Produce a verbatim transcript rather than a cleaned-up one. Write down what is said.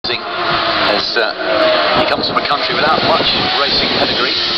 As uh, he comes from a country without much racing pedigree.